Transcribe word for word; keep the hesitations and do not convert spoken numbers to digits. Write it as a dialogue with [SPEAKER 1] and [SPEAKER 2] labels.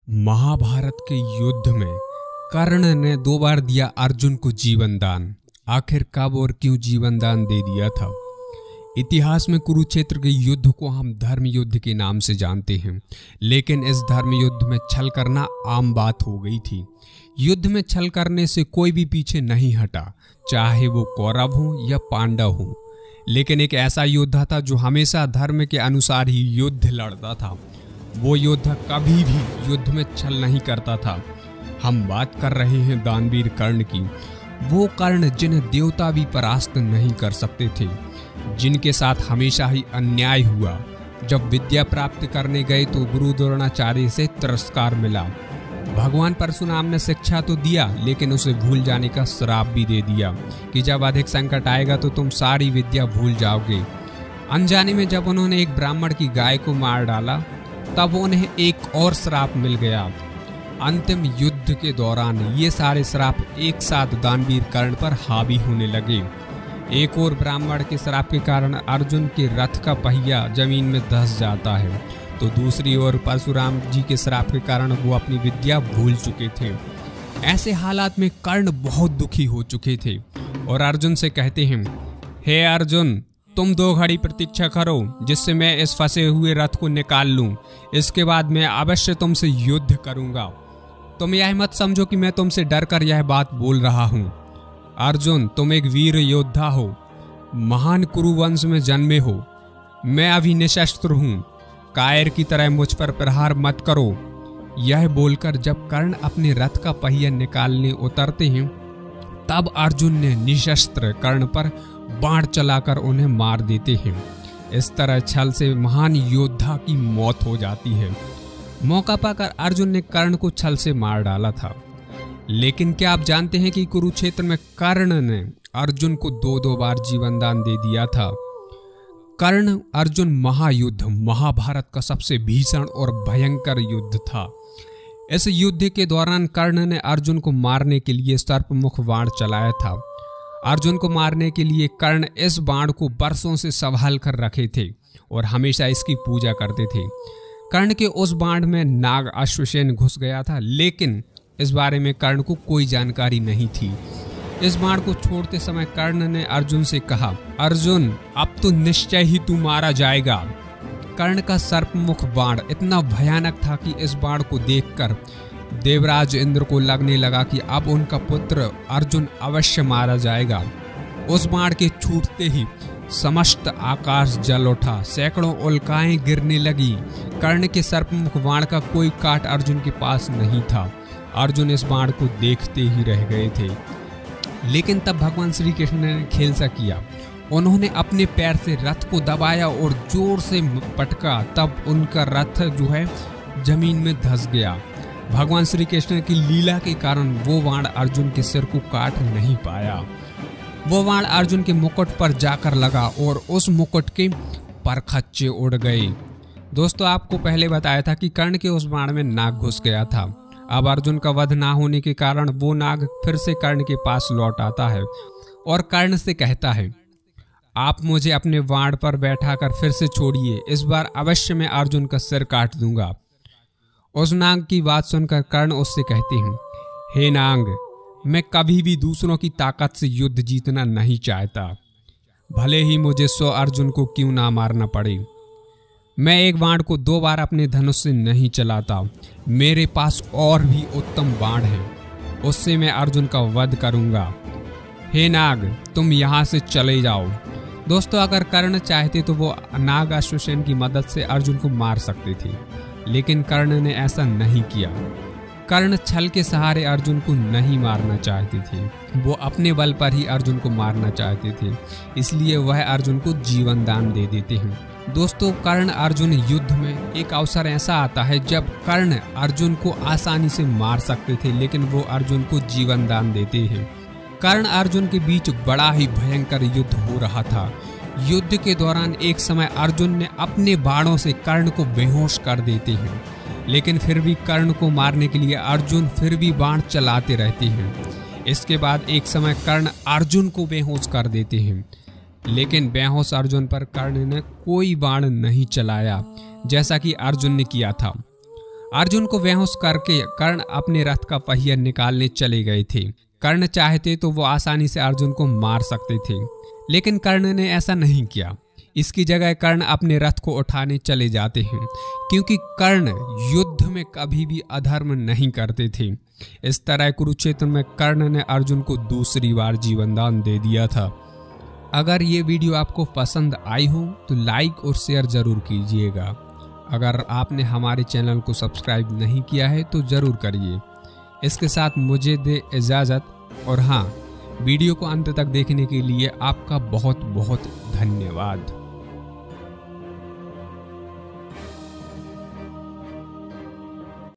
[SPEAKER 1] महाभारत के युद्ध में कर्ण ने दो बार दिया अर्जुन को जीवन दान। आखिर कब और क्यों जीवन दान दे दिया था? इतिहास में कुरुक्षेत्र के युद्ध को हम धर्म युद्ध के नाम से जानते हैं, लेकिन इस धर्म युद्ध में छल करना आम बात हो गई थी। युद्ध में छल करने से कोई भी पीछे नहीं हटा, चाहे वो कौरव हो या पांडव हो। लेकिन एक ऐसा योद्धा था जो हमेशा धर्म के अनुसार ही युद्ध लड़ता था। वो योद्धा कभी भी युद्ध में छल नहीं करता था। हम बात कर रहे हैं दानवीर कर्ण की। वो कर्ण जिन्हें देवता भी परास्त नहीं कर सकते थे, जिनके साथ हमेशा ही अन्याय हुआ। जब विद्या प्राप्त करने गए तो गुरु द्रोणाचार्य से तिरस्कार मिला। भगवान परशुराम ने शिक्षा तो दिया, लेकिन उसे भूल जाने का श्राप भी दे दिया कि जब अधिक संकट आएगा तो तुम सारी विद्या भूल जाओगे। अनजाने में जब उन्होंने एक ब्राह्मण की गाय को मार डाला, तब उन्हें एक और श्राप मिल गया। अंतिम युद्ध के दौरान ये सारे श्राप एक साथ दानवीर कर्ण पर हावी होने लगे। एक और ब्राह्मण के श्राप के कारण अर्जुन के रथ का पहिया जमीन में धंस जाता है, तो दूसरी ओर परशुराम जी के श्राप के कारण वो अपनी विद्या भूल चुके थे। ऐसे हालात में कर्ण बहुत दुखी हो चुके थे और अर्जुन से कहते हैं, हे अर्जुन, तुम दो घड़ी प्रतीक्षा करो, जिससे मैं इस फंसे हुए रथ को निकाल लूं। इसके बाद मैं अवश्य तुमसे युद्ध करूंगा। तुम यह मत समझो कि मैं तुमसे डरकर यह बात बोल रहा हूं। अर्जुन, तुम एक वीर योद्धा हो, महान कुरुवंश में जन्मे हो। मैं अभी निशस्त्र हूं, कायर की तरह मुझ पर प्रहार मत करो। यह बोलकर जब कर्ण अपने रथ का पहिया निकालने उतरते हैं, तब अर्जुन ने निशस्त्र कर्ण पर बाण चलाकर उन्हें मार देते हैं। इस तरह छल से महान योद्धा की मौत हो जाती है। मौका पाकर अर्जुन ने कर्ण को छल से मार डाला था। लेकिन क्या आप जानते हैं कि कुरुक्षेत्र में कर्ण ने अर्जुन को दो दो बार जीवन दान दे दिया था। कर्ण अर्जुन महायुद्ध महाभारत का सबसे भीषण और भयंकर युद्ध था। इस युद्ध के दौरान कर्ण ने अर्जुन को मारने के लिए सर्पमुख बाण चलाया था। अर्जुन को मारने के लिए कर्ण इस बाण को बरसों से संभाल कर रखे थे और हमेशा इसकी पूजा करते थे। कर्ण के उस बाण में नाग अश्वसेन घुस गया था, लेकिन इस बारे में कर्ण को कोई जानकारी नहीं थी। इस बाण को छोड़ते समय कर्ण ने अर्जुन से कहा, अर्जुन, अब तो निश्चय ही तू मारा जाएगा। कर्ण का सर्पमुख बाण इतना भयानक था कि इस बाण को देखकर देवराज इंद्र को लगने लगा कि अब उनका पुत्र अर्जुन अवश्य मारा जाएगा। उस बाण के छूटते ही समस्त आकाश जल उठा, सैकड़ों उल्काएं गिरने लगी। कर्ण के सर्पमुख बाण का कोई काट अर्जुन के पास नहीं था। अर्जुन इस बाण को देखते ही रह गए थे। लेकिन तब भगवान श्री कृष्ण ने खेल सा किया। उन्होंने अपने पैर से रथ को दबाया और जोर से पटका, तब उनका रथ जो है जमीन में धंस गया। भगवान श्री कृष्ण की लीला के कारण वो बाण अर्जुन के सिर को काट नहीं पाया। वो बाण अर्जुन के मुकुट पर जाकर लगा और उस मुकुट के परखच्चे उड़ गए। दोस्तों, आपको पहले बताया था कि कर्ण के उस बाण में नाग घुस गया था। अब अर्जुन का वध ना होने के कारण वो नाग फिर से कर्ण के पास लौट आता है और कर्ण से कहता है, आप मुझे अपने बाण पर बैठाकर फिर से छोड़िए। इस बार अवश्य मैं अर्जुन का सिर काट दूंगा। उस नाग की बात सुनकर कर्ण उससे कहते हैं, हे नाग, मैं कभी भी दूसरों की ताकत से युद्ध जीतना नहीं चाहता, भले ही मुझे सौ अर्जुन को क्यों ना मारना पड़े। मैं एक बाण को दो बार अपने धनुष से नहीं चलाता। मेरे पास और भी उत्तम बाण है, उससे मैं अर्जुन का वध करूंगा। हे नाग, तुम यहाँ से चले जाओ। दोस्तों, अगर कर्ण चाहते तो वो नाग अश्वसेन की मदद से अर्जुन को मार सकते थे, लेकिन कर्ण ने ऐसा नहीं किया। कर्ण छल के सहारे अर्जुन को नहीं मारना चाहते थे, वो अपने बल पर ही अर्जुन को मारना चाहते थे। इसलिए वह अर्जुन को जीवन दान दे देते हैं। दोस्तों, कर्ण अर्जुन युद्ध में एक अवसर ऐसा आता है जब कर्ण अर्जुन को आसानी से मार सकते थे, लेकिन वो अर्जुन को जीवन दान देते हैं। कर्ण अर्जुन के बीच बड़ा ही भयंकर युद्ध हो रहा था। युद्ध के दौरान एक समय अर्जुन ने अपने बाणों से कर्ण को बेहोश कर देते हैं, लेकिन फिर भी कर्ण को मारने के लिए अर्जुन फिर भी बाण चलाते रहते हैं। इसके बाद एक समय कर्ण अर्जुन को बेहोश कर देते हैं, लेकिन बेहोश अर्जुन पर कर्ण ने कोई बाण नहीं चलाया, जैसा कि अर्जुन ने किया था। अर्जुन को बेहोश करके कर्ण अपने रथ का पहिया निकालने चले गए थे। कर्ण चाहते तो वो आसानी से अर्जुन को मार सकते थे, लेकिन कर्ण ने ऐसा नहीं किया। इसकी जगह कर्ण अपने रथ को उठाने चले जाते हैं, क्योंकि कर्ण युद्ध में कभी भी अधर्म नहीं करते थे। इस तरह कुरुक्षेत्र में कर्ण ने अर्जुन को दूसरी बार जीवन दान दे दिया था। अगर ये वीडियो आपको पसंद आई हो तो लाइक और शेयर जरूर कीजिएगा। अगर आपने हमारे चैनल को सब्सक्राइब नहीं किया है तो जरूर करिए। इसके साथ मुझे दे इजाज़त, और हाँ, वीडियो को अंत तक देखने के लिए आपका बहुत बहुत धन्यवाद।